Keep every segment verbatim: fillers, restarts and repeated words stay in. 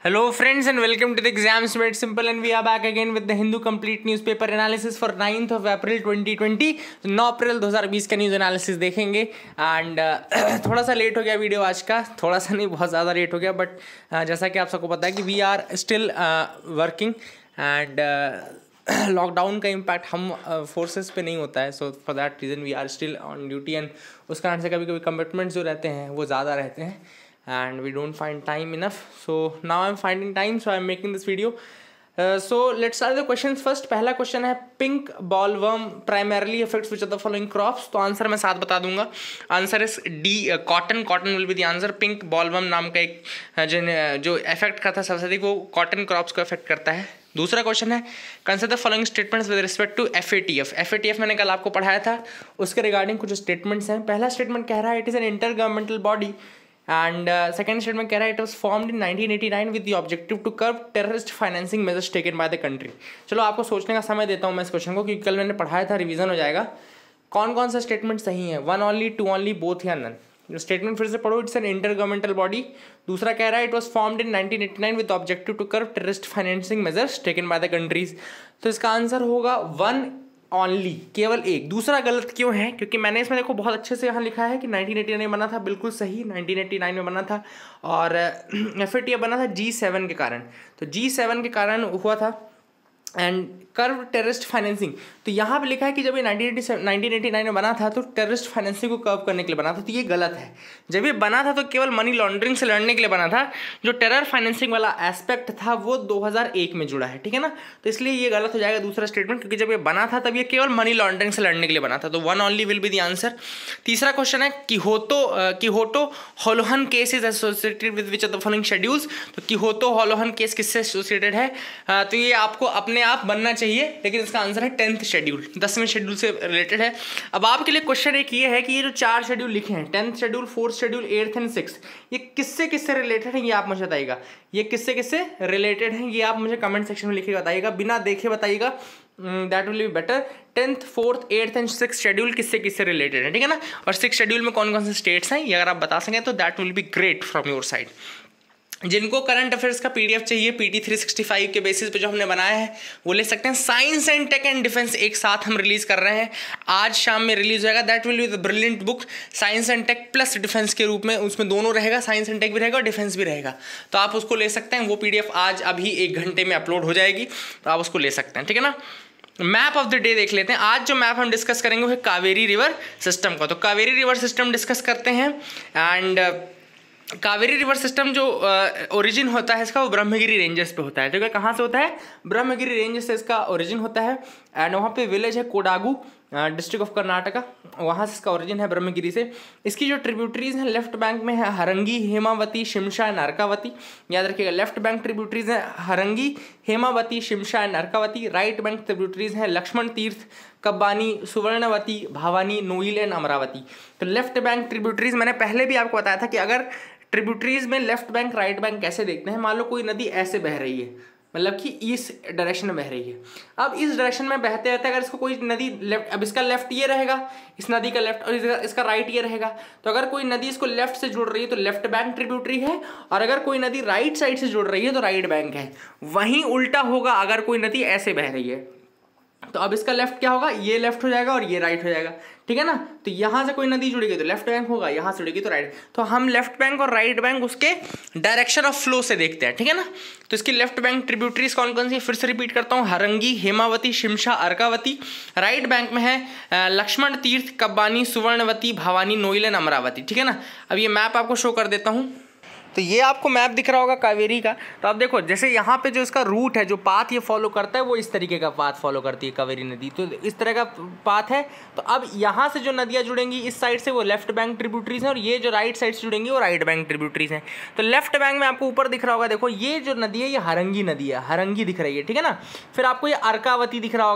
Hello friends and welcome to the Exams Made Simple, and we are back again with the Hindu complete newspaper analysis for ninth of April twenty twenty. तो नौ अप्रैल दो हज़ार बीस का news analysis देखेंगे and uh, थोड़ा सा late हो गया वीडियो आज का, थोड़ा सा नहीं बहुत ज़्यादा लेट हो गया, बट uh, जैसा कि आप सबको पता है कि we are still working and lockdown का इम्पैक्ट हम फोर्सेस uh, पे नहीं होता है. So for that reason we are still on duty and उस कारण से कभी कभी कमिटमेंट्स जो रहते हैं वो ज़्यादा रहते हैं and we don't find time enough, so now I'm finding time, so I'm making this video. Uh, so let's start the questions first. पहला क्वेश्चन है pink bollworm primarily affects which are the following crops. तो answer मैं साथ बता दूंगा. Answer is D cotton. Cotton will be the answer. Pink bollworm नाम का एक जो जो इफेक्ट करता है सबसे अधिक वो कॉटन क्रॉप्स को इफेक्ट करता है. दूसरा क्वेश्चन है consider the following statements with respect to F A T F. F A T F मैंने कल आपको पढ़ाया था, उसके रिगार्डिंग कुछ स्टेटमेंट्स हैं. पहला स्टेटमेंट कह रहा है it is an intergovernmental body and second statement कह रहा है it was formed in nineteen eighty nine with the objective to curb terrorist financing measures taken by the country. चलो आपको सोचने का समय देता हूँ मैं इस क्वेश्चन को, क्योंकि कल मैंने पढ़ाया था, रिवीजन हो जाएगा. कौन कौन सा स्टेटमेंट सही है? One only, two only, both या नन? स्टेटमेंट फिर से पढ़ो. It's an intergovernmental body. दूसरा कह रहा है it was formed in nineteen eighty nine with objective to curb terrorist financing measures taken by the countries. तो इसका आंसर होगा वन ओनली, केवल एक. दूसरा गलत क्यों है? क्योंकि मैंने इसमें देखो बहुत अच्छे से यहाँ लिखा है कि नाइनटीन एटी नाइन में बना था, बिल्कुल सही, नाइनटीन एटी नाइन में बना था, और एफ ए टी एफ बना था जी सेवन के कारण. तो जी सेवन के कारण हुआ था एंड कर्व टेररिस्ट फाइनेंसिंग. तो यहाँ पे लिखा है कि जब ये नाइनटीन एटी नाइन में बना था तो टेररिस्ट फाइनेंसिंग को कर्व करने के लिए बना था. तो ये गलत है. जब ये बना था तो केवल मनी लॉन्ड्रिंग से लड़ने के लिए बना था. जो टेरर फाइनेंसिंग वाला एस्पेक्ट था वो दो हज़ार एक में जुड़ा है, ठीक है ना. तो इसलिए ये गलत हो जाएगा दूसरा स्टेटमेंट, क्योंकि जब ये बना था तब ये केवल मनी लॉन्ड्रिंग से लड़ने के लिए बना था. तो one only will be the answer. तीसरा क्वेश्चन है Kihoto Kihoto Hollohan case is associated with which of the following schedules. तो किहोतो होलोहन केस किससे एसोसिएटेड है? तो ये आपको अपने आप बनना चाहिए, लेकिन इसका आंसर है टेंथ शेड्यूल, दसवें शेड्यूल से रिलेटेड है. अब आपके लिए क्वेश्चन एक ये है कि ये जो चार शेड्यूल लिखे हैं, tenth schedule, fourth schedule, eighth and six, ये किससे किससे रिलेटेड है ये आप मुझे बताइएगा. ये किससे किससे रिलेटेड है ये आप मुझे कमेंट सेक्शन में लिख के बताइएगा, बिना देखे बताइएगा. That will be better. Tenth, fourth, eighth and six schedule किससे किससे रिलेटेड है, ठीक है ना. और सिक्स शेड्यूल में कौन कौन से स्टेट्स हैं ये अगर आप बता सकें तो that will be great from your side. जिनको करंट अफेयर्स का पीडीएफ चाहिए पीटी थ्री सिक्सटी फाइव के बेसिस पे जो हमने बनाया है वो ले सकते हैं. Science and tech and defence एक साथ हम रिलीज कर रहे हैं, आज शाम में रिलीज होएगा. That will be the brilliant book, science and tech plus defence के रूप में. उसमें दोनों रहेगा, साइंस एंड टेक भी रहेगा और डिफेंस भी रहेगा. तो आप उसको ले सकते हैं. वो पीडीएफ आज अभी एक घंटे में अपलोड हो जाएगी, तो आप उसको ले सकते हैं, ठीक है ना. मैप ऑफ द डे देख लेते हैं. आज जो मैप हम डिस्कस करेंगे वो है कावेरी रिवर सिस्टम का. तो कावेरी रिवर सिस्टम डिस्कस करते हैं. एंड कावेरी रिवर सिस्टम जो ओरिजिन uh, होता है इसका वो ब्रह्मगिरी रेंजेस पे होता है. ठीक है, कहाँ से होता है? ब्रह्मगिरी रेंजेस से इसका ओरिजिन होता है. एंड वहाँ पे विलेज है कोडागू, डिस्ट्रिक्ट ऑफ कर्नाटका, वहाँ से इसका ओरिजिन है ब्रह्मगिरी से. इसकी जो ट्रिब्यूटरीज हैं लेफ्ट बैंक में है हरंगी, हेमावती, शिमशा एंड अर्कावती. याद रखिएगा, लेफ्ट बैंक ट्रिब्यूटरीज हैं Harangi, Hemavati, Shimsha and Arkavati. Right bank tributaries हैं लक्ष्मण तीर्थ, कब्बानी, सुवर्णवती, भावानी, नोइल एंड अमरावती. तो लेफ्ट बैंक ट्रिब्यूटरीज मैंने पहले भी आपको बताया था कि अगर ट्रिब्यूटरीज में लेफ्ट बैंक राइट बैंक कैसे देखते हैं. मान लो कोई नदी ऐसे बह रही है, मतलब कि इस डायरेक्शन में बह रही है. अब इस डायरेक्शन में बहते रहते अगर इसको कोई नदी लेफ्ट, अब इसका लेफ्ट ये रहेगा, इस नदी का लेफ्ट, और इसका, इसका राइट ये रहेगा. तो अगर कोई नदी इसको लेफ्ट से जुड़ रही है तो लेफ्ट बैंक ट्रिब्यूटरी है, और अगर कोई नदी राइट साइड से जुड़ रही है तो राइट बैंक है. वहीं उल्टा होगा अगर कोई नदी ऐसे बह रही है. तो अब इसका लेफ्ट क्या होगा? ये लेफ्ट हो जाएगा और ये राइट हो जाएगा, ठीक है ना. तो यहाँ से कोई नदी जुड़ेगी तो लेफ्ट बैंक होगा, यहाँ से जुड़ेगी तो राइट. तो हम लेफ्ट बैंक और राइट बैंक उसके डायरेक्शन ऑफ फ्लो से देखते हैं, ठीक है ना. तो इसकी लेफ्ट बैंक ट्रिब्यूटरीज कौन कौन सी, फिर से रिपीट करता हूँ, हरंगी, हेमावती, शिमशा, अर्कावती. राइट बैंक में है लक्ष्मण तीर्थ, कब्बानी, सुवर्णवती, भावानी, नोइल एंड अमरावती, ठीक है ना. अब ये मैप आपको शो कर देता हूँ. तो ये आपको मैप दिख रहा होगा कावेरी का. तो आप देखो जैसे यहाँ पे जो इसका रूट है, जो पाथ ये फॉलो करता है वो इस तरीके का पाथ फॉलो करती है कावेरी नदी. तो इस तरह का पाथ है. तो अब यहाँ से जो नदियाँ जुड़ेंगी इस साइड से वो लेफ्ट बैंक ट्रिब्यूटरीज हैं, और ये जो राइट साइड से जुड़ेंगी वो राइट बैंक ट्रिब्यूटरीज हैं. तो लेफ्ट बैंक में आपको ऊपर दिख रहा होगा, देखो ये जो नदी है ये हरंगी नदी है, हरंगी दिख रही है, ठीक है ना. फिर आपको ये अर्कावती दिख रहा होगा,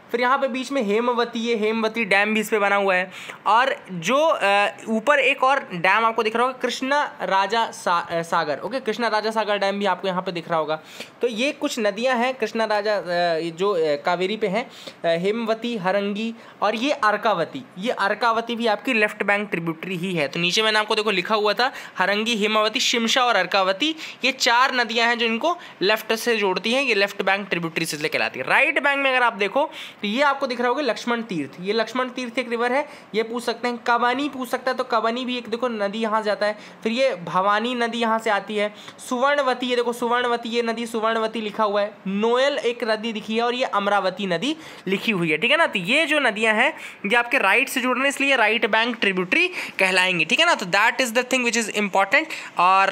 फिर यहाँ पे बीच में हेमवती, ये हेमवती डैम भी इस पर बना हुआ है। और जो ऊपर एक और डैम आपको दिख रहा होगा कृष्णा राजा सा, सागर, ओके, कृष्णा राजा सागर डैम भी आपको यहाँ पे दिख रहा होगा। तो ये कुछ नदियाँ हैं कृष्णा राजा जो कावेरी पे हैं, हेमवती, हरंगी और ये अर्कावती। ये अर्कावती भी आपकी लेफ्ट बैंक ट्रिब्यूटरी ही है। तो नीचे मैंने आपको देखो लिखा हुआ था हरंगी, हेमावती, शिमशा और अर्कावती, ये चार नदियां हैं जो इनको लेफ्ट से जोड़ती हैं। ये लेफ्ट बैंक ट्रिब्यूटरी से कहलाती है। राइट बैंक में अगर आप देखो तो ये आपको दिख रहा होगा लक्ष्मण तीर्थ। ये लक्ष्मण तीर्थ एक रिवर है। ये पूछ सकते हैं, कबानी पूछ सकता है, तो कबानी भी एक देखो नदी यहाँ जाता है। फिर ये भवानी नदी यहाँ से आती है। सुवर्णवती, ये देखो सुवर्णवती, ये नदी सुवर्णवती लिखा हुआ है। नोयल एक नदी दिखी है और ये अमरावती नदी लिखी हुई है, ठीक है ना। तो ये जो नदियां हैं ये आपके राइट से जुड़ रहे हैं, इसलिए राइट बैंक ट्रिब्यूटरी कहलाएंगी, ठीक है ना। तो that is the thing which is important, और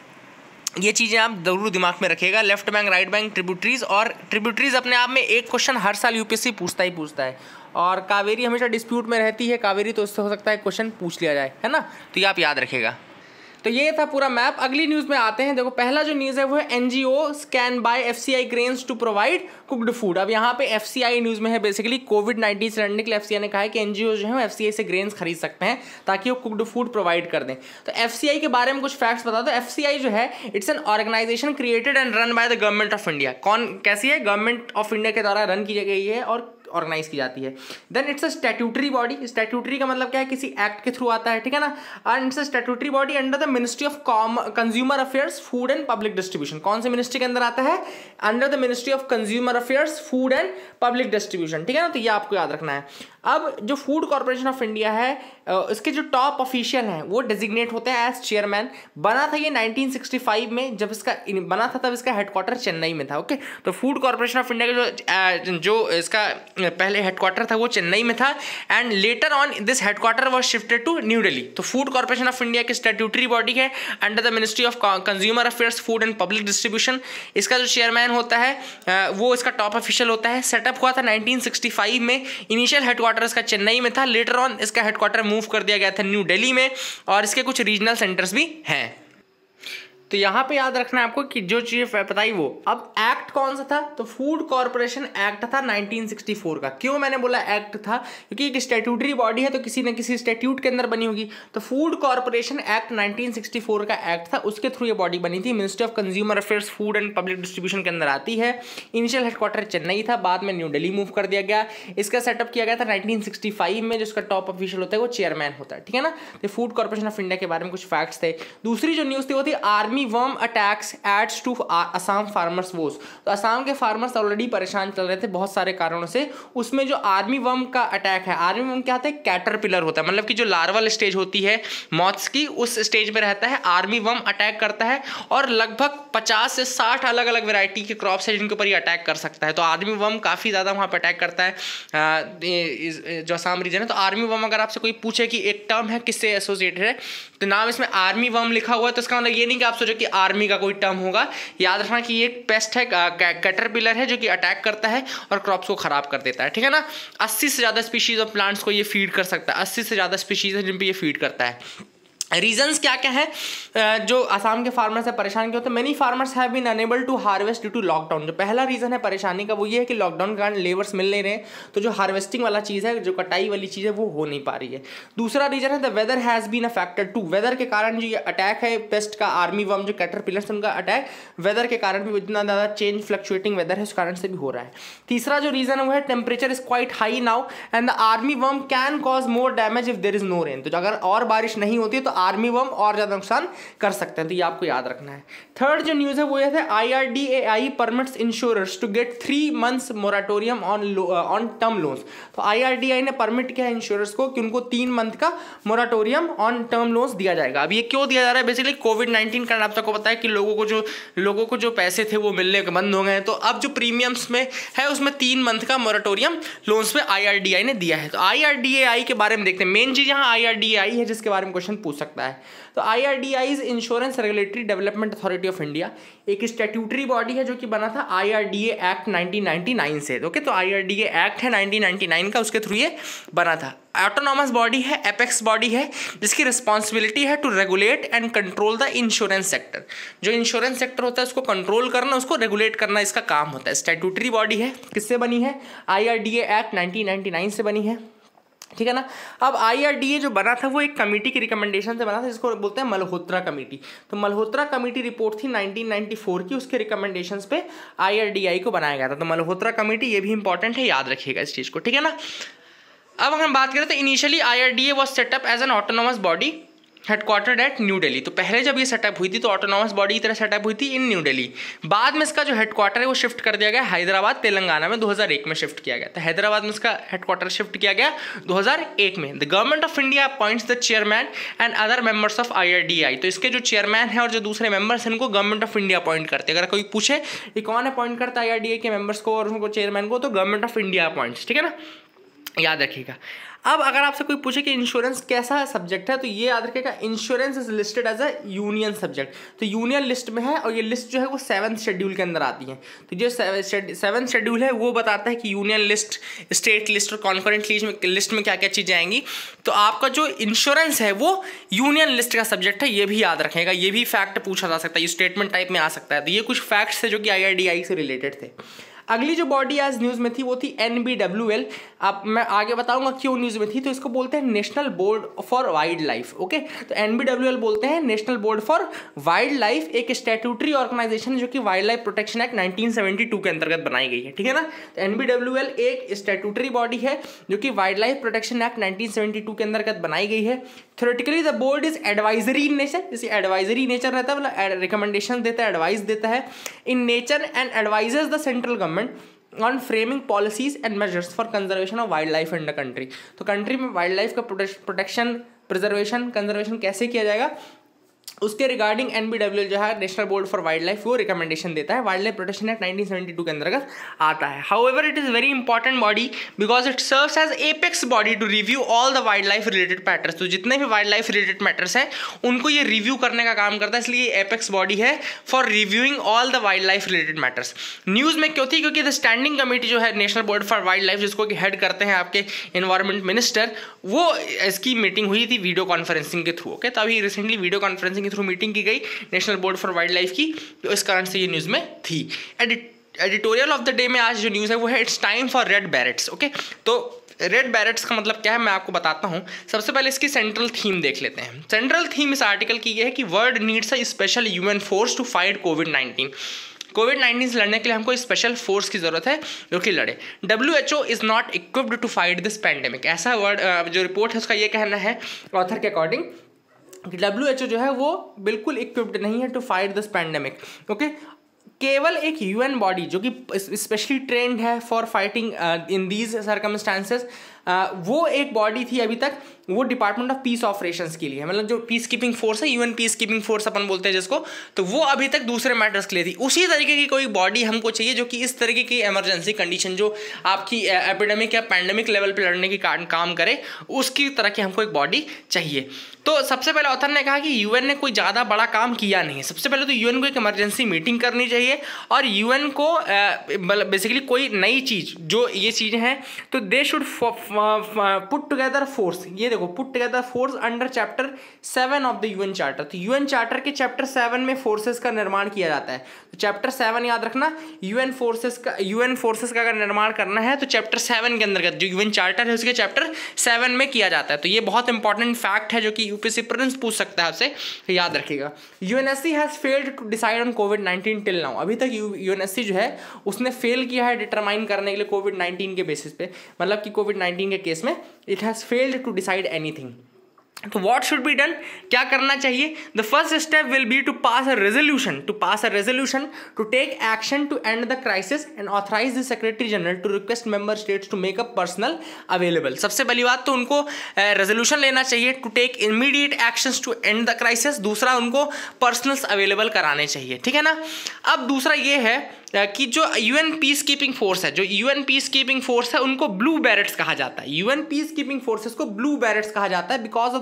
ये चीज़ें आप जरूर दिमाग में रखिएगा। Left bank, right bank, tributaries. और ट्रिब्यूटरीज अपने आप में एक क्वेश्चन हर साल यूपीएससी पूछता ही पूछता है, और कावेरी हमेशा डिस्प्यूट में रहती है। कावेरी तो उससे हो सकता है क्वेश्चन पूछ लिया जाए, है ना। तो ये आप याद रखिएगा। तो ये था पूरा मैप। अगली न्यूज़ में आते हैं। देखो पहला जो न्यूज़ है वो है NGO can buy FCI grains to provide cooked food. अब यहाँ पे एफसीआई न्यूज़ में है बेसिकली कोविड नाइन्टीन से लड़ने के लिए एफसीआई ने कहा है कि एनजीओ जो है वो एफसीआई से ग्रेन्स खरीद सकते हैं ताकि वो कुक्ड फूड प्रोवाइड कर दें। तो एफसीआई के बारे में कुछ फैक्ट्स बता दो। एफसीआई जो है it's an organization created and run by the government of India. कौन कैसी है? गवर्नमेंट ऑफ इंडिया के द्वारा रन की गई है और ऑर्गेनाइज की जाती है। Then it's a statutory body. Statutory का मतलब क्या है? किसी एक्ट के थ्रू आता है, ठीक है ना। And it's a statutory body under the ministry of consumer affairs, food and public distribution. कौन से मिनिस्ट्री के अंदर आता है? Under the ministry of consumer affairs, food and public distribution, ठीक है ना। तो ये आपको याद रखना है। अब जो फूड कॉर्पोरेशन ऑफ इंडिया है, इसके जो टॉप ऑफिशियल हैं वो डेजिग्नेट होते हैं एज चेयरमैन। बना था ये नाइनटीन सिक्सटी फाइव में, जब इसका बना था तब इसका हेडक्वार्टर चेन्नई में था, ओके। तो फूड कॉर्पोरेशन ऑफ इंडिया का जो जो इसका पहले हेडक्वार्टर था वो चेन्नई में था, and later on this headquarter was shifted to New Delhi. तो फूड कॉर्पोरेशन ऑफ इंडिया की स्टैट्यूटरी बॉडी है under the ministry of consumer affairs, food and public distribution. इसका जो चेयरमैन होता है वो इसका टॉप ऑफिशियल होता है। सेटअप हुआ था नाइनटीन सिक्सटी फाइव में। इनिशियल हेडक्वार्टर इसका चेन्नई में था, लेटर ऑन इसका हेडक्वार्टर मूव कर दिया गया था न्यू दिल्ली में, और इसके कुछ रीजनल सेंटर्स भी हैं। तो यहाँ पे याद रखना है आपको कि जो चीज़ें बताई वो। अब एक्ट कौन सा था? तो फूड कॉर्पोरेशन एक्ट था नाइनटीन सिक्सटी फोर का। क्यों मैंने बोला एक्ट था? क्योंकि एक स्टैट्यूटरी बॉडी है तो किसी न किसी स्टैट्यूट के अंदर बनी होगी। तो Food Corporation Act nineteen sixty four का एक्ट था, उसके थ्रू ये बॉडी बनी थी। Ministry of consumer affairs, food and public distribution के अंदर आती है। इनिशियल हेडक्वार्टर चेन्नई था, बाद में न्यू दिल्ली मूव कर दिया गया। इसका सेटअप किया गया था नाइनटीन सिक्सटी फाइव में। जिसका टॉप ऑफिशियल होता है वो चेयरमैन होता है, ठीक है ना। तो फूड कॉर्पोरेशन ऑफ इंडिया के बारे में कुछ फैक्ट्स थे। दूसरी जो न्यूज़ थी वो थी army worm attack aids to Assam farmers woes. तो असम के फार्मर्स ऑलरेडी परेशान चल रहे थे बहुत सारे कारणों से। उसमें जो आर्मी वर्म का अटैक है, आर्मी वर्म क्या होता है? कैटरपिलर होता है, मतलब कि जो लार्वल स्टेज होती है मॉथ्स की, उस स्टेज में रहता है। आर्मी वर्म अटैक करता है और लगभग पचास से साठ अलग अलग वैरायटी के क्रॉप्स है जिनके ऊपर ये अटैक कर सकता है। तो आर्मी वर्म काफ़ी ज़्यादा वहाँ पर अटैक करता है जो असम रीजन है। तो आर्मी वर्म अगर आपसे कोई पूछे कि एक टर्म है किससे एसोसिएटेड है, तो नाम इसमें आर्मी वर्म लिखा हुआ है, तो इसका मतलब ये नहीं कि आप सोचो कि आर्मी का कोई टर्म होगा। याद रखना कि ये एक पेस्ट है, कैटरपिलर है जो कि अटैक करता है और क्रॉप्स को खराब कर देता है, ठीक है ना। अस्सी से ज़्यादा स्पीशीज ऑफ प्लांट्स को ये फीड कर सकता है। अस्सी से ज़्यादा स्पीशीज है जिन पे ये फीड करता है। रीजंस क्या क्या है जो आसाम के फार्मर्स है परेशान क्यों होते हैं? Many farmers have been unable to harvest due to lockdown. जो पहला रीजन है परेशानी का वो ये है कि लॉकडाउन के कारण लेबर्स मिल नहीं रहे, तो जो हार्वेस्टिंग वाला चीज़ है, जो कटाई वाली चीज़ है, वो हो नहीं पा रही है। दूसरा रीजन है the weather has been affected too. Weather के कारण जो ये अटैक है पेस्ट का, आर्मी वर्म जो कैटरपिलर्स, उनका अटैक वेदर के कारण भी, इतना ज़्यादा चेंज फ्लक्चुएटिंग वेदर है उस कारण से भी हो रहा है। तीसरा जो रीजन है वो है temperature is quite high now and the army worm can cause more damage if there is no rain. तो अगर और बारिश नहीं होती है तो आर्मी वर्म और ज्यादा नुकसान कर सकते हैं, तो ये आपको याद रखना है। थर्ड जो न्यूज़ है वो ये है IRDAI permits insurers to get three months moratorium on on term loans. तो आईआरडीएआई ने परमिट किया है इंश्योरर्स को कि उनको तीन मंथ का मोराटोरियम ऑन टर्म लोन्स दिया जाएगा। अब ये क्यों दिया जा रहा है? बेसिकली कोविड नाइन्टीन कारण आप सबको पता है कि लोगों को जो लोगों को जो पैसे थे वो मिलने के बंद हो गए हैं, तो अब जो प्रीमियम्स में है उसमें तीन मंथ का मोराटोरियम लोन्स पे आईआरडीएआई ने दिया है। तो आईआरडीएआई के बारे में देखते हैं। मेन चीज यहाँ आईआरडीएआई है जिसके बारे में क्वेश्चन पूछ सकते हैं। सकता है। तो I R D I is insurance regulatory development authority of India, एक स्टैट्यूटरी बॉडी है जो कि बना था I R D A act nineteen ninety nine से। ओके, तो I R D A act है नाइनटीन नाइंटी नाइन का, उसके थ्रू ये बना था। ऑटोनॉमस बॉडी है, एपेक्स बॉडी है, जिसकी रिस्पॉन्सिबिलिटी है to regulate and control the insurance sector. जो इंश्योरेंस सेक्टर होता है उसको कंट्रोल करना, उसको रेगुलेट करना इसका काम होता है। स्टैट्यूटरी बॉडी है, किससे बनी है? I R D A act nineteen ninety nine से बनी है, ठीक है ना। अब आई आर डी ए जो बना था वो एक कमेटी की रिकमेंडेशन से बना था, जिसको बोलते हैं मल्होत्रा कमेटी। तो मल्होत्रा कमेटी रिपोर्ट थी नाइनटीन नाइंटी फोर की, उसके रिकमेंडेशंस पे आई आर डी आई को बनाया गया था। तो मल्होत्रा कमेटी, ये भी इंपॉर्टेंट है, याद रखिएगा इस चीज़ को, ठीक है ना। अब अगर हम बात करें तो initially I R D A was set up as an autonomous body headquartered at new Delhi. तो पहले जब ये सेटअप हुई थी तो ऑटोनॉमस बॉडी की तरह सेटअप हुई थी इन न्यू दिल्ली। बाद में इसका जो हेडक्वार्टर है वो शिफ्ट कर दिया गया हैदराबाद, तेलंगाना में दो हज़ार एक में शिफ्ट किया गया। तो हैदराबाद में इसका हेडक्वार्टर शिफ्ट किया गया दो हज़ार एक में। The government of India appoints the chairman and other members of I R D I. तो इसके जो चेयरमैन है और जो दूसरे मेंबर्स हैं इनको गवर्नमेंट ऑफ इंडिया अपॉइंट करते हैं। अगर कोई पूछे ये कौन अपॉइंट करता है आई आर डी आई के मेंबर्स को और उनको चेयरमैन को, तो गवर्नमेंट ऑफ इंडिया अपॉइंट्स, ठीक है ना, याद रखिएगा। अब अगर आपसे कोई पूछे कि इंश्योरेंस कैसा सब्जेक्ट है, तो ये याद रखिएगा, insurance is listed as a union subject. तो यूनियन लिस्ट में है और ये लिस्ट जो है वो सेवंथ शेड्यूल के अंदर आती है। तो जो सेवंथ शेड्यूल है वो बताता है कि यूनियन लिस्ट, स्टेट लिस्ट और कॉन्करेंट लिस्ट में क्या क्या चीज़ें आएंगी। तो आपका जो इंश्योरेंस है वो यूनियन लिस्ट का सब्जेक्ट है, ये भी याद रखेगा। ये भी फैक्ट पूछा जा सकता है, ये स्टेटमेंट टाइप में आ सकता है। तो ये कुछ फैक्ट्स है जो कि आई आर डी आई से रिलेटेड थे। अगली जो बॉडी आज न्यूज़ में थी वो थी एन बी डब्ल्यू एल। अब मैं आगे बताऊंगा क्यों न्यूज़ में थी। तो इसको बोलते हैं national board for wildlife. Okay, तो एन बी डब्ल्यू एल बोलते हैं national board for wildlife, एक स्टैट्यूटरी ऑर्गेनाइजेशन जो कि wildlife protection act nineteen seventy two के अंतर्गत बनाई गई है, ठीक है ना। तो एन बी डब्ल्यू एल एक स्टैट्यूटरी बॉडी है जो कि wildlife protection act nineteen seventy two के अंतर्गत बनाई गई है। Theoretically the board is advisory in nature, जैसे एडवाइजरी नेचर रहता है, मतलब रिकमेंडेशन देता है, एडवाइस देता है in nature and advises the central government on framing policies and measures for conservation of wildlife in the country. तो country में वाइल्ड लाइफ का प्रोटेक्शन, प्रिजर्वेशन, कंजर्वेशन कैसे किया जाएगा, उसके regarding N B W L जो है national board for wildlife वो रिकमेंडेशन देता है। Wildlife protection act nineteen seventy two के अंतर्गत आता है। However it is very important body because it serves as apex body to review all the wildlife related matters. तो जितने भी वाइल्ड लाइफ रिलेटेड मैटर्स हैं उनको ये रिव्यू करने का काम करता है, इसलिए एपेक्स बॉडी है for reviewing all the wildlife related matters. News में क्यों थी? क्योंकि द स्टैंडिंग कमेटी जो है national board for wildlife, जिसको कि हेड करते हैं आपके एनवायरमेंट मिनिस्टर, वो इसकी मीटिंग हुई थी वीडियो कॉन्फ्रेंसिंग के थ्रू। ओके, तो अभी रिसेंटली वीडियो कॉन्फ्रेंसिंग के थ्रू मीटिंग की गई national board for wildlife की, तो इस कारण से ये न्यूज़ में थी। एडिटोरियल ऑफ द डे में आज जो न्यूज़ है वो है it's time for red berets. Okay, तो रेड बैरेट्स का मतलब क्या है मैं आपको बताता हूँ। सबसे पहले इसकी सेंट्रल थीम देख लेते हैं। सेंट्रल थीम इस आर्टिकल की ये है कि world needs a special human force to fight COVID nineteen. COVID nineteen से लड़ने के लिए हमको स्पेशल फोर्स की जरूरत है जो कि लड़े। W H O is not equipped to fight this pandemic. ऐसा वर्ड जो रिपोर्ट है उसका ये कहना है ऑथर के अकॉर्डिंग कि डब्ल्यू एच ओ जो है वो बिल्कुल इक्विप्ड नहीं है to fight this pandemic. Okay, केवल एक यूएन बॉडी जो कि स्पेशली ट्रेंड है for fighting in these circumstances, वो एक बॉडी थी अभी तक, वो डिपार्टमेंट ऑफ पीस ऑपरेशंस के लिए, मतलब जो पीस कीपिंग फोर्स है, यूएन पीस कीपिंग फोर्स अपन बोलते हैं जिसको, तो वो अभी तक दूसरे मैटर्स के लिए थी। उसी तरीके की कोई बॉडी हमको चाहिए जो कि इस तरीके की इमरजेंसी कंडीशन जो आपकी एपिडेमिक या पैंडेमिक लेवल पर लड़ने की काम करे, उसकी तरह की हमको एक बॉडी चाहिए। तो सबसे पहले ऑथर ने कहा कि यूएन ने कोई ज़्यादा बड़ा काम किया नहीं है। सबसे पहले तो यूएन को एक इमरजेंसी मीटिंग करनी चाहिए और यूएन को बेसिकली कोई नई चीज़ जो ये चीज़ें हैं तो they should put together force. ये देखो, put together force under chapter seven of the UN charter. तो यूएन चार्टर के चैप्टर सेवन में फोर्सेस का निर्माण किया जाता है। तो चैप्टर सेवन याद रखना, यूएन फोर्सेस का यूएन फोर्सेस का अगर निर्माण करना है तो चैप्टर सेवन के अंतर्गत जो यूएन चार्टर है उसके चैप्टर सेवन में किया जाता है। तो ये बहुत इंपॉर्टेंट फैक्ट है जो कि यूपीएससी प्रिलिम्स पूछ सकता है आपसे, तो याद रखिएगा। UNSC has failed to decide on COVID nineteen till now. अभी तक यूएनएससी जो है उसने फेल किया है डिटरमाइन करने के लिए कोविड नाइन्टीन के बेसिस पे, मतलब कि कोविड नाइन्टीन के केस में it has failed to decide anything. तो व्हाट शुड बी डन, क्या करना चाहिए? The first step will be to pass a resolution to pass a resolution to take action to end the crisis and authorise the secretary general to request member states to make a personal available. सबसे पहली बात तो उनको resolution uh, लेना चाहिए to take immediate actions to end the crisis. दूसरा, उनको personnels available कराने चाहिए, ठीक है ना। अब दूसरा ये है कि जो यूएन पीस कीपिंग फोर्स है, जो यूएन पीस कीपिंग फोर्स है उनको ब्लू बैरेट्स कहा जाता है। यूएन पीस कीपिंग फोर्सेस को ब्लू बैरेट्स कहा जाता है because of the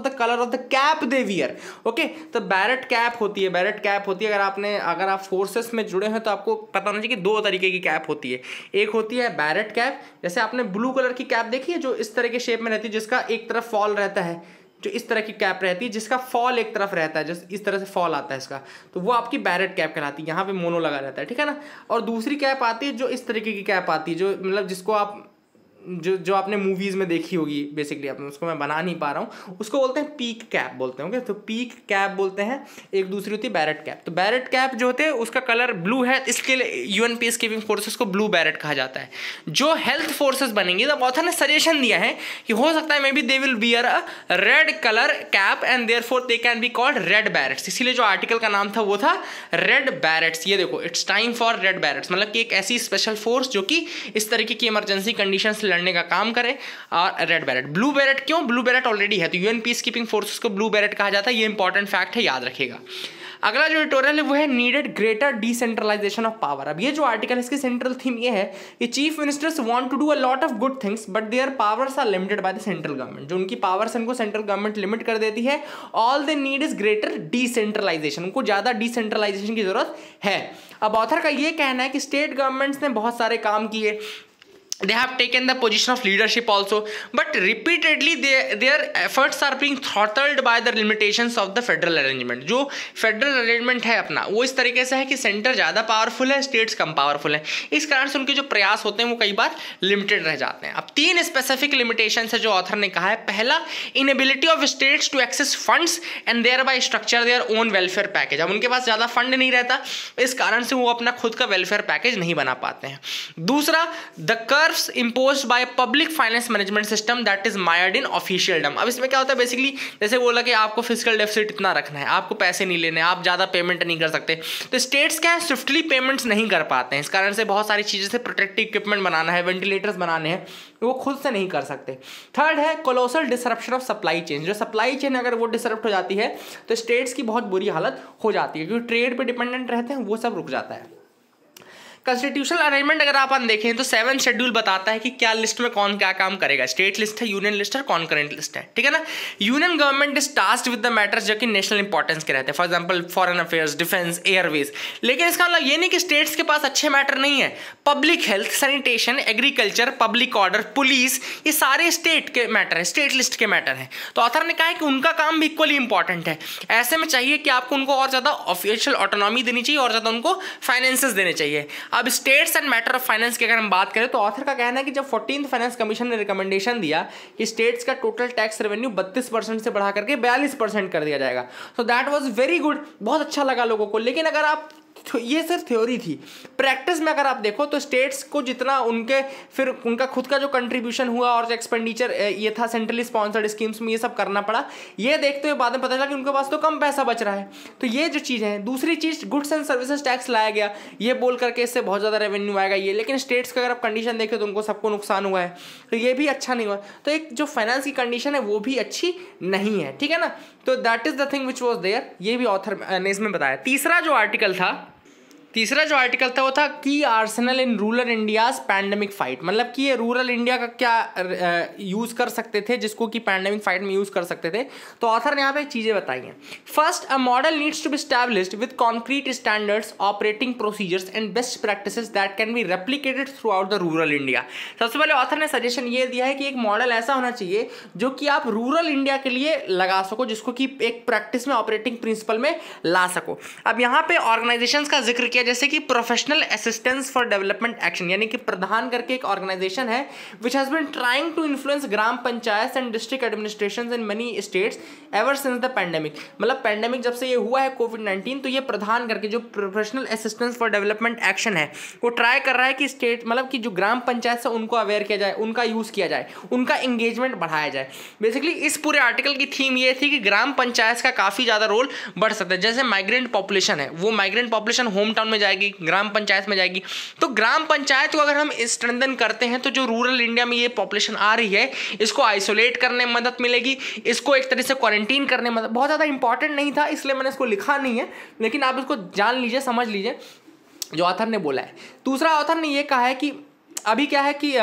the colour of the cap they wear. Okay, तो बैरेट कैप होती है, बैरेट कैप होती है, अगर आपने अगर आप फोर्सेस में जुड़े हैं तो आपको पता होना चाहिए कि दो तरीके की कैप होती है। एक होती है बैरेट कैप, जैसे आपने ब्लू कलर की कैप देखी है जो इस तरह के शेप में रहती है, जिसका एक तरफ फॉल रहता है, जो इस तरह की कैप रहती है जिसका फॉल एक तरफ रहता है, जिस इस तरह से फॉल आता है इसका, तो वो आपकी बैरेट कैप कहलाती है, यहाँ पे मोनो लगा रहता है, ठीक है ना। और दूसरी कैप आती है जो इस तरीके की कैप आती है, जो मतलब जिसको आप जो जो आपने मूवीज़ में देखी होगी, बेसिकली आपने उसको मैं बना नहीं पा रहा हूँ, उसको बोलते हैं पीक कैप बोलते हैं। ओके, तो पीक कैप बोलते हैं, एक दूसरी होती है बैरेट कैप। तो बैरेट कैप जो होते हैं उसका कलर ब्लू है, इसके लिए यूएन पीस कीपिंग फोर्सेस को ब्लू बैरेट कहा जाता है। जो हेल्थ फोर्सेस बनेंगी, तो ऑथर ने सजेशन दिया है कि हो सकता है maybe they will bear a red colour cap and therefore they can be called red berets. इसीलिए जो आर्टिकल का नाम था वो था रेड बैरेट्स। ये देखो, it's time for red berets, मतलब कि एक ऐसी स्पेशल फोर्स जो कि इस तरीके की इमरजेंसी कंडीशन से लड़ने का काम करे। और रेड बैरेट, ब्लू बैरेट क्यों? ब्लू बैरेट ऑलरेडी है, तो यूएन पीस कीपिंग फोर्सेस को ब्लू बैरेट कहा जाता है। ये इंपॉर्टेंट फैक्ट है, याद रखिएगा। अगला जो एडिटोरियल है वो है needed greater decentralisation of power. अब ये जो आर्टिकल है इसकी सेंट्रल थीम ये है कि chief ministers want to do a lot of good things but their powers are limited by the central government. जो उनकी पावर्स उनको सेंट्रल गवर्नमेंट लिमिट कर देती है। All they need is greater decentralisation, उनको ज्यादा डिसेंट्रलाइजेशन की जरूरत है। अब ऑथर का ये कहना है कि स्टेट गवर्नमेंट्स ने बहुत सारे काम किए, they have taken the position of leadership also, but repeatedly they, their efforts are being throttled by the limitations of the federal arrangement। जो federal arrangement है अपना, वो इस तरीके से है कि सेंटर ज़्यादा पावरफुल है, स्टेट्स कम पावरफुल है। इस कारण से उनके जो प्रयास होते हैं वो कई बार लिमिटेड रह जाते हैं। अब तीन स्पेसिफिक लिमिटेशंस है जो ऑथर ने कहा है। पहला, inability of states to access funds and thereby structure their own welfare package. अब उनके पास ज़्यादा फंड नहीं रहता, इस कारण से वो अपना खुद का वेलफेयर पैकेज नहीं बना पाते हैं। दूसरा, the imposed by a public finance management system that is mired in officialdom। अब इसमें क्या होता है, बेसिकली जैसे बोला कि आपको फिजिकल डेफिसिट इतना रखना है, आपको पैसे नहीं लेने, आप ज़्यादा पेमेंट नहीं कर सकते, तो स्टेट्स क्या है, स्विफ्टली पेमेंट्स नहीं कर पाते हैं। इस कारण से बहुत सारी चीज़ें से प्रोटेक्टिव इक्विपमेंट बनाना है, वेंटिलेटर्स बनाने हैं, वो खुद से नहीं कर सकते। थर्ड है colossal disruption of supply chain. जो सप्लाई चेन अगर वो डिसरप्ट हो जाती है तो स्टेट्स की बहुत बुरी हालत हो जाती है, क्योंकि ट्रेड पर डिपेंडेंट रहते हैं, वो सब रुक जाता है। कॉन्स्टिट्यूशनल अरेंजमेंट अगर आप देखें तो सेवन शेड्यूल बताता है कि क्या लिस्ट में कौन क्या काम करेगा। स्टेट लिस्ट है, यूनियन लिस्ट है, कॉन्करेंट लिस्ट है, ठीक है ना। Union government is tasked with the matters जो कि नेशनल इंपॉर्टेंस के रहते हैं, for example foreign affairs, defence, airways. लेकिन इसका मतलब ये नहीं कि स्टेट्स के पास अच्छे मैटर नहीं है। Public health, sanitation, agriculture, public order, police, ये सारे स्टेट के मैटर है, स्टेट लिस्ट के मैटर है। तो ऑथर ने कहा है कि उनका काम भी इक्वली इंपॉर्टेंट है। ऐसे में चाहिए कि आपको उनको और ज़्यादा ऑफिशियल ऑटोनॉमी देनी चाहिए और ज़्यादा उनको फाइनेंसेस देने चाहिए। अब states and matter of finance की अगर हम बात करें तो ऑथर का कहना है कि जब फोर्टीन्थ फाइनेंस कमीशन ने रिकमेंडेशन दिया कि स्टेट्स का टोटल टैक्स रेवेन्यू बत्तीस परसेंट से बढ़ा करके बयालीस परसेंट कर दिया जाएगा, तो दैट वाज वेरी गुड, बहुत अच्छा लगा लोगों को। लेकिन अगर आप, ये सिर्फ थ्योरी थी, प्रैक्टिस में अगर आप देखो तो स्टेट्स को जितना उनके फिर उनका खुद का जो कंट्रीब्यूशन हुआ और जो एक्सपेंडिचर ये था सेंट्रली स्पॉन्सर्ड स्कीम्स में, ये सब करना पड़ा। ये देखते हुए बाद में पता चला कि उनके पास तो कम पैसा बच रहा है। तो ये जो चीज़ है। दूसरी चीज़, गुड्स एंड सर्विसेज टैक्स लाया गया, ये बोल करके इससे बहुत ज़्यादा रेवेन्यू आएगा ये, लेकिन स्टेट्स का अगर आप कंडीशन देखें तो उनको सबको नुकसान हुआ है, तो ये भी अच्छा नहीं हुआ। तो एक जो फाइनेंस की कंडीशन है वो भी अच्छी नहीं है, ठीक है ना। तो that is the thing which was there, ये भी ऑथर ने इसमें बताया। तीसरा जो आर्टिकल था तीसरा जो आर्टिकल था वो था की arsenal in rural India's pandemic fight. मतलब कि ये रूरल इंडिया का क्या यूज़ कर सकते थे जिसको कि पैंडेमिक फाइट में यूज़ कर सकते थे। तो ऑथर ने यहाँ पे चीज़ें बताई हैं। First, a model needs to be established with concrete standards, operating procedures and best practices that can be replicated throughout the rural India. सबसे पहले ऑथर ने सजेशन ये दिया है कि एक मॉडल ऐसा होना चाहिए जो कि आप रूरल इंडिया के लिए लगा सको, जिसको कि एक प्रैक्टिस में, ऑपरेटिंग प्रिंसिपल में ला सको। अब यहाँ पे ऑर्गेनाइजेशन का जिक्र किया, जैसे कि professional assistance for development action, यानी कि प्रधान करके एक ऑर्गेनाइजेशन है which has been trying to influence gram panchayat and district administrations in many states ever since the pandemic. मतलब पैंडेमिक जब से ये हुआ है कोविड नाइनटीन, तो ये प्रधान करके जो professional assistance for development action है वो ट्राई कर रहा है कि स्टेट, मतलब कि जो ग्राम पंचायत से उनको अवेयर किया जाए, उनका यूज किया जाए, उनका एंगेजमेंट बढ़ाया जाए। बेसिकली इस पूरे आर्टिकल की थीम ये थी कि ग्राम पंचायत का काफी ज्यादा रोल बढ़ सकता है। जैसे माइग्रेंट पॉपुलेशन है, वो माइग्रेंट पॉपुलेशन होम टाउन में जाएगी, ग्राम पंचायत में जाएगी, तो ग्राम पंचायत को अगर हम स्ट्रेंथन करते हैं तो जो रूरल इंडिया में ये पॉपुलेशन आ रही है इसको आइसोलेट करने में मदद मिलेगी, इसको एक तरह से क्वारंटीन करने में मदद। बहुत ज़्यादा इंपॉर्टेंट नहीं था इसलिए मैंने इसको लिखा नहीं है, लेकिन आप इसको जान लीजिए, समझ लीजिए जो ऑथर ने बोला है। दूसरा, ऑथर ने ये कहा है कि अभी क्या है कि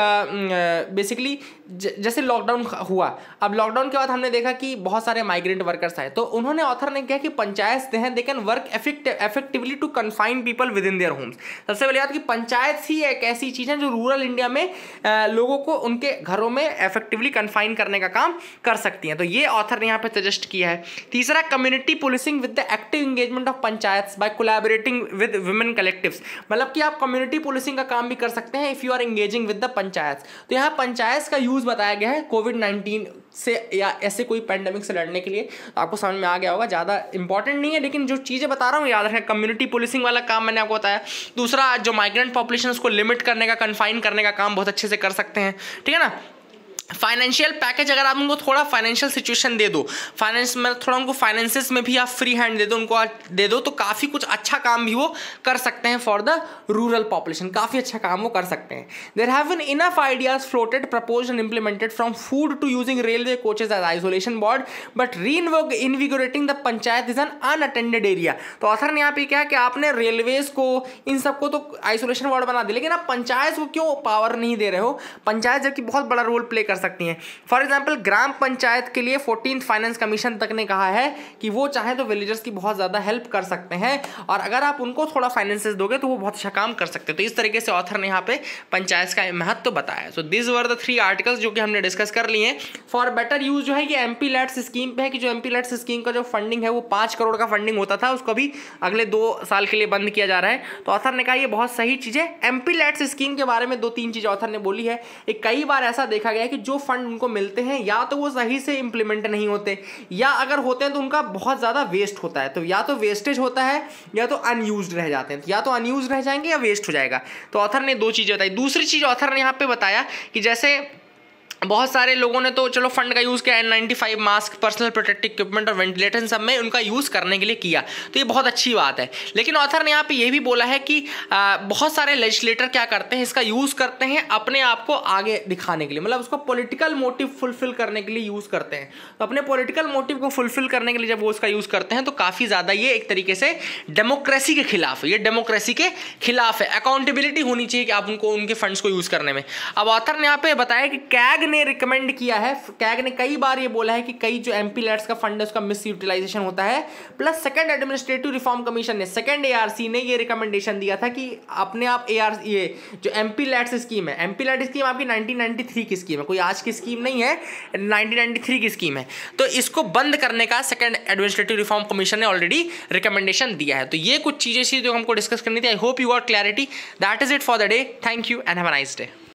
बेसिकली जैसे लॉकडाउन हुआ, अब लॉकडाउन के बाद हमने देखा कि बहुत सारे माइग्रेंट वर्कर्स आए, तो उन्होंने ऑथर ने कहा कि पंचायत हैं they can work effectively to confine people within their homes. सबसे पहले बात कि पंचायत ही एक ऐसी चीज़ है जो रूरल इंडिया में आ, लोगों को उनके घरों में इफेक्टिवली कन्फाइन करने का काम कर सकती हैं, तो ये ऑथर ने यहाँ पे सजेस्ट किया है। तीसरा, community policing with the active engagement of panchayat by collaborating with women collectives, मतलब कि आप कम्युनिटी पुलिसिंग का काम भी कर सकते हैं if you are engaging with the panchayat. तो यहाँ पंचायत का यूज़ बताया गया है कोविड नाइन्टीन से या ऐसे कोई पैंडेमिक से लड़ने के लिए, तो आपको समझ में आ गया होगा, ज़्यादा इंपॉर्टेंट नहीं है, लेकिन जो चीज़ें बता रहा हूँ याद रखें। कम्युनिटी पुलिसिंग वाला काम मैंने आपको बताया। दूसरा, जो माइग्रेंट पॉपुलेशन उसको लिमिट करने का, कन्फाइन करने का काम बहुत अच्छे से कर सकते हैं, ठीक है ना। फाइनेंशियल पैकेज, अगर आप उनको थोड़ा फाइनेंशियल सिचुएशन दे दो, फाइनेंस में थोड़ा उनको फाइनेंसेस में भी आप फ्री हैंड दे दो, उनको दे दो, तो काफ़ी कुछ अच्छा काम भी वो कर सकते हैं फॉर द रूरल पॉपुलेशन, काफ़ी अच्छा काम वो कर सकते हैं। There have been enough ideas floated, proposed and implemented from food to using railway coaches as isolation ward, but reinvigorating the panchayat is an unattended area. तो ऑथर ने यहाँ पे क्या कि आपने रेलवेज को, इन सबको तो आइसोलेशन वार्ड बना दिया, लेकिन आप पंचायत को क्यों पावर नहीं दे रहे हो? पंचायत जबकि बहुत बड़ा रोल प्ले सकती हैं। फॉर एग्जांपल, ग्राम पंचायत के लिए फोर्टीन्थ फाइनेंस कमीशन तक ने कहा है कि वो चाहे तो विलेजर्स की बहुत ज़्यादा हेल्प कर सकते हैं, और अगर आप उनको थोड़ा फाइनेंसेस दोगे तो वो बहुत अच्छा काम कर सकते हैं। तो इस तरीके से ऑथर ने यहाँ पे पंचायत का महत्व बताया। So this were the three articles जो कि हमने डिस्कस कर लिए हैं। फॉर बेटर यूज जो है कि एमपी लैट्स स्कीम पे है कि जो एमपी लैट्स स्कीम का जो फंडिंग है वो पाँच करोड़ का फंडिंग होता था, उसको भी अगले दो साल के लिए बंद किया जा रहा है। तो ऑथर ने कहा ये बहुत सही चीज़ है। एमपी लैट्स स्कीम के बारे में दो तीन चीज़ ऑथर ने बोली है। एक, कई बार ऐसा देखा गया है कि जो फंड उनको मिलते हैं या तो वो सही से इंप्लीमेंट नहीं होते, या अगर होते हैं तो उनका बहुत ज़्यादा वेस्ट होता है। तो या तो वेस्टेज होता है या तो अनयूज्ड रह जाते हैं, तो या तो अनयूज्ड रह जाएंगे या वेस्ट हो जाएगा। तो ऑथर ने दो चीज़ें बताई। दूसरी चीज़ ऑथर ने यहाँ पे बताया कि जैसे बहुत सारे लोगों ने तो चलो फंड का यूज़ किया, N ninety five mask, personal protective equipment और वेंटिलेटर सब में उनका यूज़ करने के लिए किया, तो ये बहुत अच्छी बात है। लेकिन ऑथर ने यहाँ पे ये भी बोला है कि आ, बहुत सारे लेजिस्लेटर क्या करते हैं, इसका यूज़ करते हैं अपने आप को आगे दिखाने के लिए, मतलब उसको पॉलिटिकल मोटिव फुलफिल करने के लिए यूज़ करते हैं। तो अपने पॉलिटिकल मोटिव को फुलफिल करने के लिए जब वो उसका यूज़ करते हैं तो काफ़ी ज़्यादा ये एक तरीके से डेमोक्रेसी के खिलाफ है, ये डेमोक्रेसी के खिलाफ है। अकाउंटेबिलिटी होनी चाहिए कि आप उनको उनके फंड्स को यूज़ करने में। अब ऑथर ने यहाँ पे बताया कि कैग ने रिकमेंड किया है, कैग ने कई बार ये बोला है कि कई जो एमपी लैट्स का फंड है उसका मिस यूटिलाइजेशन होता है। Plus second administrative reform commission ने, सेकंड एआरसी ने ये रिकमेंडेशन दिया था कि अपने आप एआर ये जो एमपी लैट्स स्कीम है, एमपी लैट स्कीम आपकी नाइनटीन नाइंटी थ्री की स्कीम है, कोई आज की स्कीम नहीं है, नाइनटीन नाइंटी थ्री की स्कीम है। तो इसको बंद करने का सेकंड एडमिनिस्ट्रेटिव रिफॉर्म कमीशन ने ऑलरेडी रिकमेंडेशन दिया है। तो ये कुछ चीजें थी जो हमको डिस्कस करनी थी। I hope you got clarity. That is it for the day. Thank you and have a nice day.